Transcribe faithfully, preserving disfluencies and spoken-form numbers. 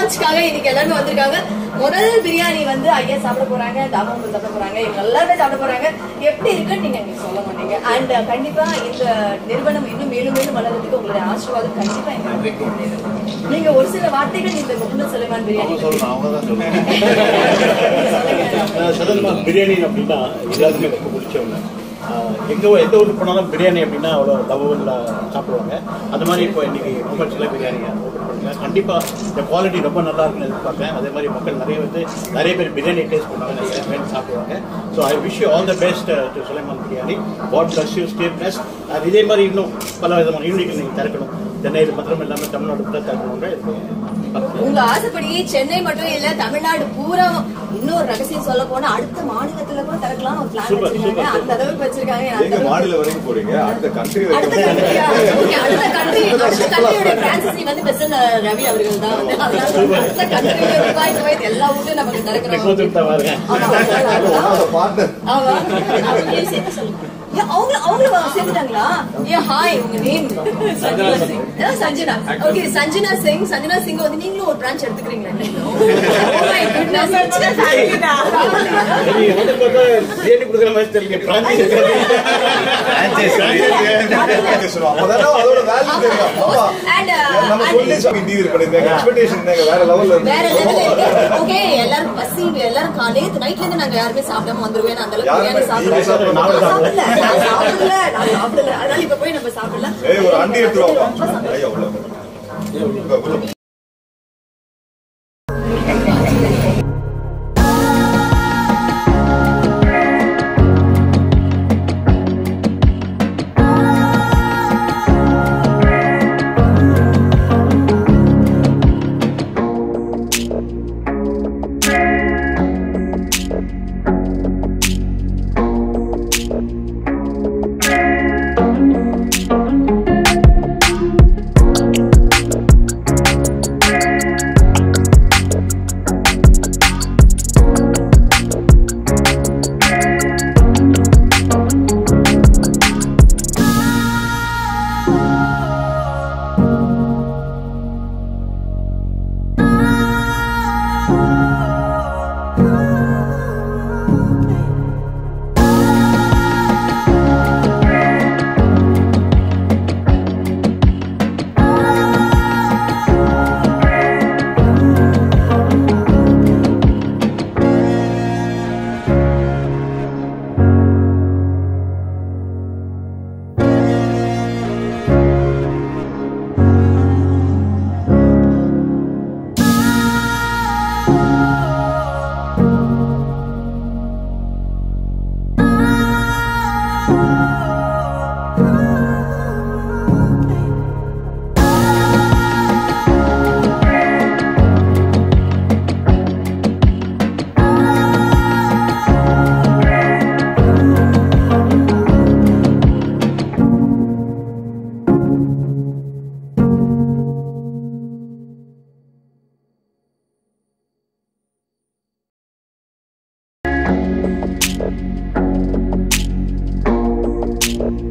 லான்ச்காக இன்னைக்கு எல்லாரும் வந்திருக்காங்க. முதல் பிரியாணி வந்து ஐயா சாப்பிட போறாங்க, தாமு சாப்பிட போறாங்க, இவங்க எல்லாருமே சாப்பிட போறாங்க. எப்படி இருக்குன்னு நீங்க எனக்கு சொல்ல மாட்டீங்க. அண்ட் கண்டிப்பா இந்த நிறுவனம் இன்னும் மேலும் மேலும் வளர்றதுக்கு உங்களுடைய ஆசீர்வாதம் கண்டிப்பா எங்களுக்கு. நீங்க ஒரு சில வார்த்தைகள் இந்த முகமது சுலைமான் பிரியாணி பிரியாணி அப்படின்னா எல்லாருக்குமே ரொம்ப பிடிச்சவங்க. எங்கே எந்த ஊருக்கு போனாலும் பிரியாணி அப்படின்னா அவ்வளோ லவ்வில் சாப்பிடுவாங்க. அந்த மாதிரி இப்போ இன்னைக்கு முகமது சுலைமான் பிரியாணி ஓப்பன் பண்ணுங்க. கண்டிப்பாக இந்த குவாலிட்டி ரொம்ப நல்லா இருக்குன்னு எதிர்பார்ப்பேன். அதே மாதிரி மக்கள் நிறைய வந்து நிறைய பேர் பிரியாணி டேஸ்ட் பண்ணுவாங்க, நிறைய பேர் சாப்பிடுவாங்க. So I wish you all the best to Sulaiman biryani. God bless you, stay blessed. அது இதே மாதிரி இன்னும் பல விதமான யூனிட்கள் நீங்கள் திறக்கணும். சென்னையில் மாத்திரம் இல்லாமல் தமிழ்நாடு கூட திறக்கணுங்க. உங்க ஆசைப்படி சென்னை மட்டும் இல்ல, தமிழ்நாடு பூரா இன்னொரு ரகசியம் சொல்ல போனா அடுத்த மாநிலத்துல கூட திறக்கலாம் ஒரு பிளான் வச்சிருக்காங்க. அந்த அளவுக்கு வச்சிருக்காங்க. மாநிலம் வரைக்கும் போறீங்க, அடுத்த கண்ட்ரி அடுத்த கண்ட்ரி அடுத்த கண்ட்ரி அடுத்த கண்ட்ரியோட பிரான்சிசி வந்து பிரசிடென்ட் ரவி அவர்கள் தான் வந்து அடுத்த கண்ட்ரியோட துபாய் குவைத் எல்லா ஊர்லயும் நமக்கு திறக்கிறோம். ஆமா அவங்க அவங்கள சேர்த்துட்டாங்களா? ஏ ஹாய், உங்க நேம் சஞ்சனா சிங். சஞ்சனா, ஓகே. சஞ்சனா சிங். சஞ்சனா சிங் வந்து நீங்களும் ஒரு பிரான்ச் எடுத்துக்கிறீங்களா? எல்லாரும் பசி, எல்லாரும் நேத்து நைட்ல இருந்து நாங்க யாருமே சாப்பிடாம வந்துருவேன். அந்த அளவுக்கு சாப்பிடல சாப்பிடல நான் சாப்பிடல. அதனால இப்ப போய் நம்ம சாப்பிடலாம். ஒரு அண்டி எடுத்துருவோம். You